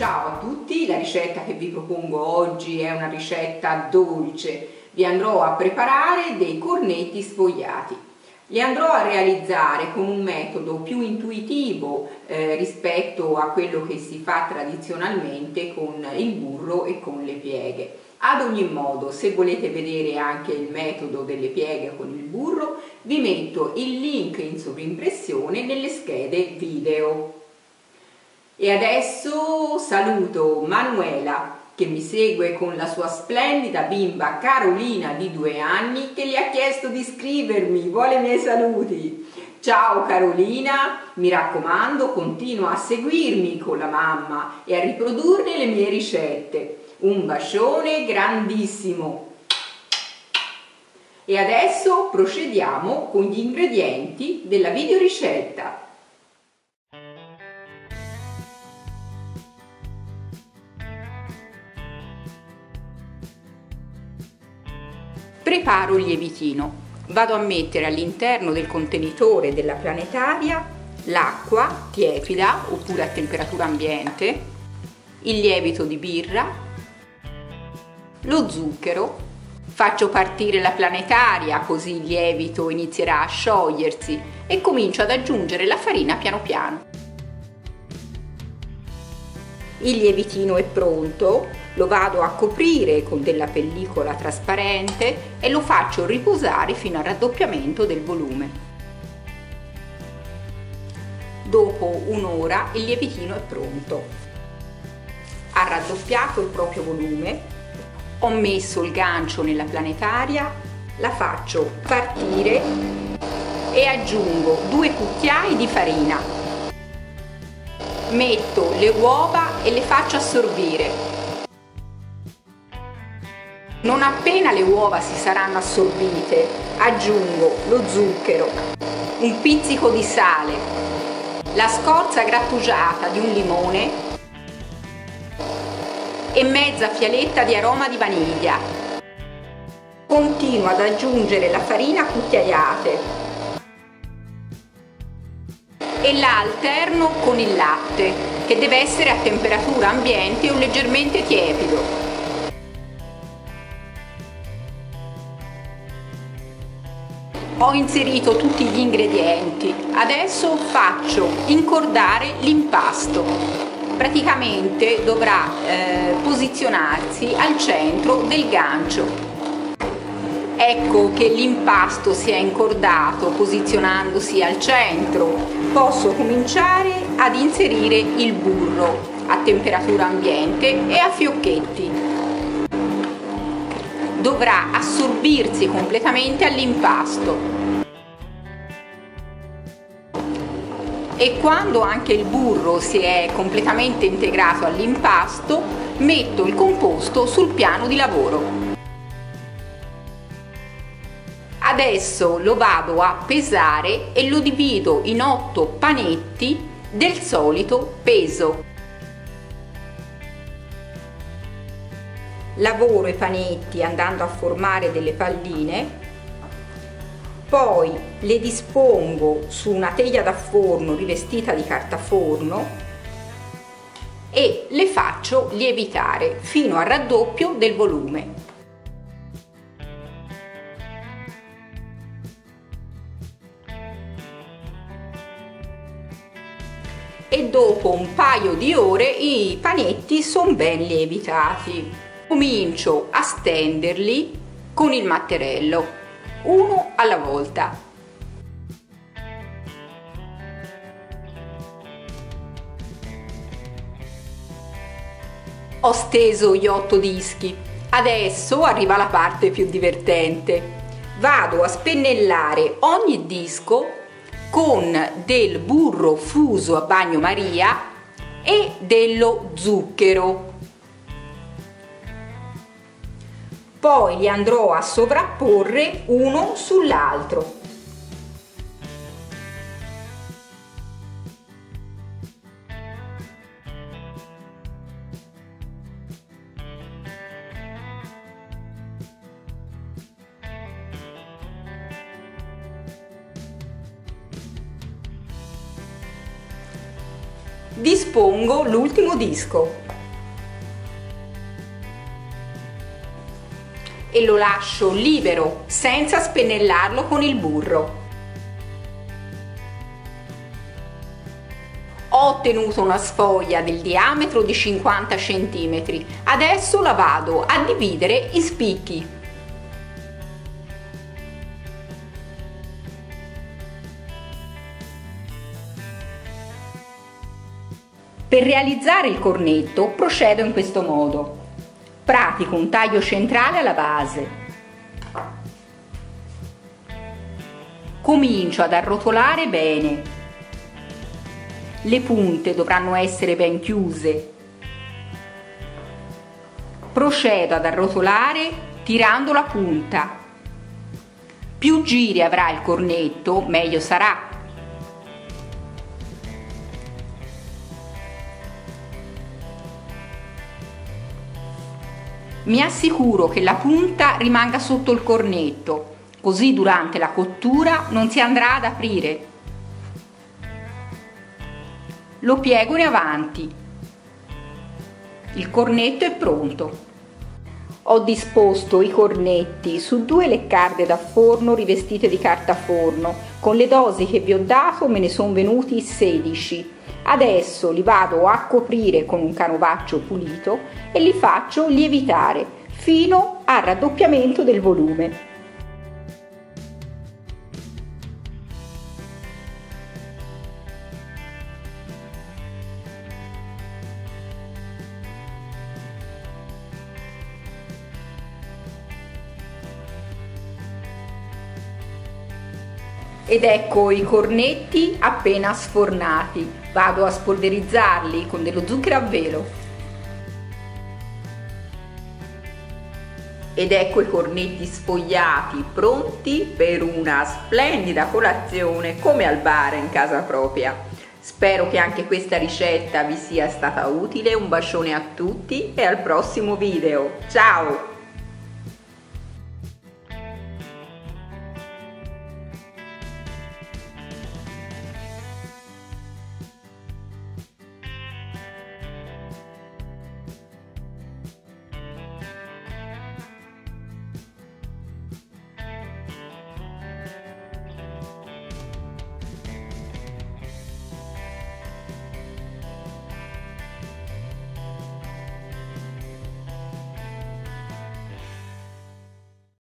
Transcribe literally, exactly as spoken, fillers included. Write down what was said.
Ciao a tutti, la ricetta che vi propongo oggi è una ricetta dolce. Vi andrò a preparare dei cornetti sfogliati. Li andrò a realizzare con un metodo più intuitivo eh, rispetto a quello che si fa tradizionalmente con il burro e con le pieghe. Ad ogni modo, se volete vedere anche il metodo delle pieghe con il burro, vi metto il link in sovrimpressione nelle schede video. E adesso saluto Manuela che mi segue con la sua splendida bimba Carolina di due anni che le ha chiesto di scrivermi, vuole i miei saluti. Ciao Carolina, mi raccomando, continua a seguirmi con la mamma e a riprodurre le mie ricette. Un bacione grandissimo. E adesso procediamo con gli ingredienti della videoricetta. Preparo il lievitino. Vado a mettere all'interno del contenitore della planetaria l'acqua tiepida oppure a temperatura ambiente, il lievito di birra, lo zucchero. Faccio partire la planetaria così il lievito inizierà a sciogliersi e comincio ad aggiungere la farina piano piano. Il lievitino è pronto. Lo vado a coprire con della pellicola trasparente e lo faccio riposare fino al raddoppiamento del volume. Dopo un'ora il lievitino è pronto. Ha raddoppiato il proprio volume, ho messo il gancio nella planetaria, la faccio partire e aggiungo due cucchiai di farina. Metto le uova e le faccio assorbire. Non appena le uova si saranno assorbite, aggiungo lo zucchero, un pizzico di sale, la scorza grattugiata di un limone e mezza fialetta di aroma di vaniglia. Continuo ad aggiungere la farina a cucchiaiate e la alterno con il latte, che deve essere a temperatura ambiente o leggermente tiepido. Ho inserito tutti gli ingredienti, adesso faccio incordare l'impasto. Praticamente dovrà eh, posizionarsi al centro del gancio. Ecco che l'impasto si è incordato posizionandosi al centro. Posso cominciare ad inserire il burro a temperatura ambiente e a fiocchetti. Dovrà assorbirsi completamente all'impasto. E quando anche il burro si è completamente integrato all'impasto, metto il composto sul piano di lavoro. Adesso lo vado a pesare e lo divido in otto panetti del solito peso. Lavoro i panetti andando a formare delle palline, poi le dispongo su una teglia da forno rivestita di carta forno e le faccio lievitare fino al raddoppio del volume. E dopo un paio di ore i panetti sono ben lievitati. Comincio a stenderli con il matterello, uno alla volta. Ho steso gli otto dischi, adesso arriva la parte più divertente. Vado a spennellare ogni disco con del burro fuso a bagnomaria e dello zucchero. Poi li andrò a sovrapporre uno sull'altro. dispongo l'ultimo disco e lo lascio libero senza spennellarlo con il burro. Ho ottenuto una sfoglia del diametro di cinquanta centimetri. Adesso la vado a dividere in spicchi. Per realizzare il cornetto procedo in questo modo. Pratico un taglio centrale alla base. Comincio ad arrotolare bene. Le punte dovranno essere ben chiuse. Procedo ad arrotolare tirando la punta. Più giri avrà il cornetto, meglio sarà. Mi assicuro che la punta rimanga sotto il cornetto, così durante la cottura non si andrà ad aprire. Lo piego in avanti. Il cornetto è pronto. Ho disposto i cornetti su due leccarde da forno rivestite di carta forno. Con le dosi che vi ho dato me ne sono venuti sedici. Adesso li vado a coprire con un canovaccio pulito e li faccio lievitare fino al raddoppiamento del volume. Ed ecco i cornetti appena sfornati. Vado a spolverizzarli con dello zucchero a velo. Ed ecco i cornetti sfogliati, pronti per una splendida colazione come al bar in casa propria. Spero che anche questa ricetta vi sia stata utile. Un bacione a tutti e al prossimo video. Ciao!